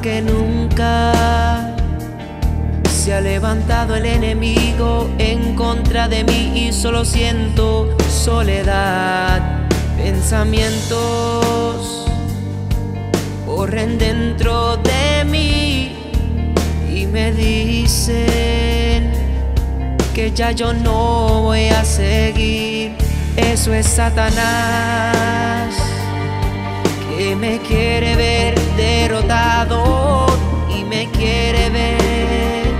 que nunca se ha levantado el enemigo en contra de mí y solo siento soledad. Pensamientos corren dentro de mí y me dicen que ya yo no voy a seguir. Eso es Satanás, que me quiere ver derrotado y me quiere ver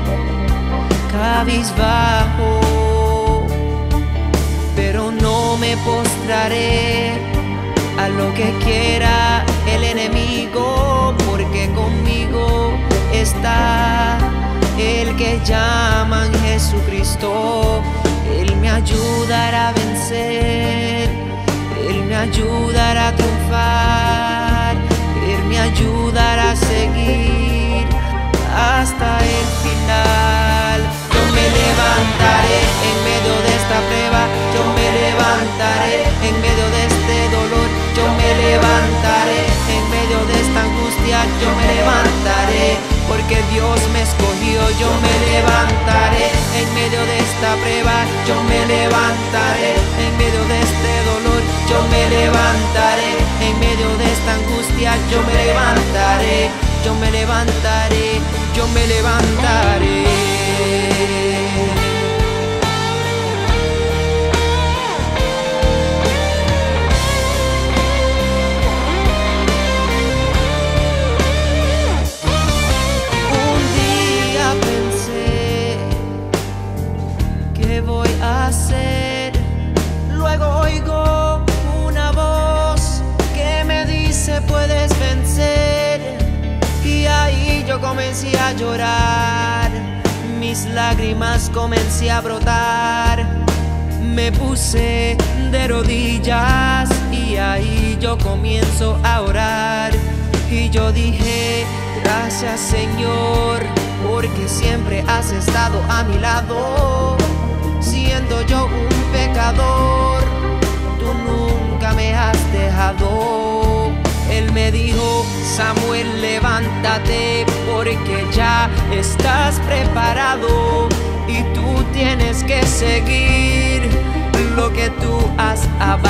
cabizbajo, pero no me postraré a lo que quiera el enemigo, porque conmigo está el que llaman Jesucristo. Él me ayudará a vencer, Él me ayudará a triunfar, Él me ayudará a seguir hasta el final. Yo me levantaré en medio de esta prueba, yo me levantaré en medio de este dolor, yo me levantaré en medio de esta angustia, yo me levantaré porque Dios me escogió. Yo me levantaré en medio de esta prueba, yo me levantaré en medio de este dolor, yo me levantaré en medio de esta angustia, yo me levantaré, yo me levantaré, yo me levantaré. Voy a hacer, luego oigo una voz que me dice puedes vencer, y ahí yo comencé a llorar, mis lágrimas comencé a brotar, me puse de rodillas y ahí yo comienzo a orar, y yo dije gracias Señor, porque siempre has estado a mi lado. Siendo yo un pecador, tú nunca me has dejado. Él me dijo, Samuel, levántate, porque ya estás preparado y tú tienes que seguir lo que tú has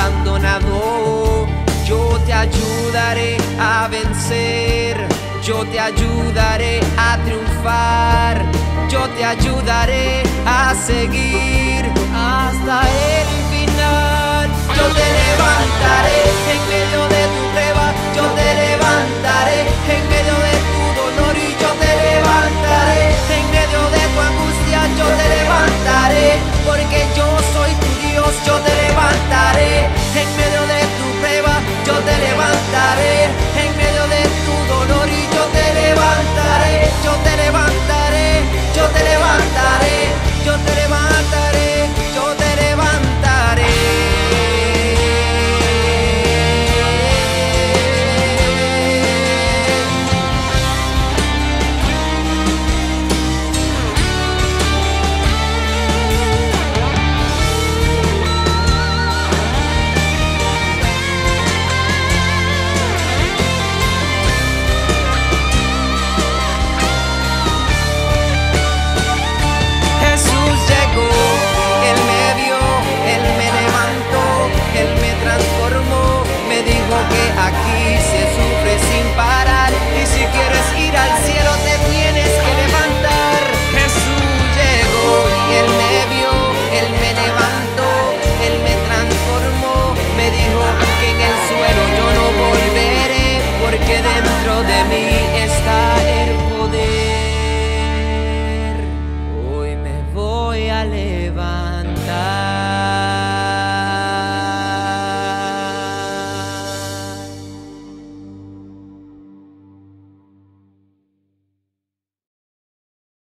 abandonado. Yo te ayudaré a vencer, yo te ayudaré a triunfar, yo te ayudaré a seguir hasta el final. Yo te levantaré en medio de tu prueba, yo te levantaré en medio de tu dolor, y yo te levantaré en medio de tu angustia, yo te levantaré, porque yo soy tu Dios. Yo te levantaré en medio de tu prueba, yo te levantaré en medio de tu dolor, y yo te levantaré, yo te levantaré, yo te levantaré, yo te levantaré, yo te levantaré. Aquí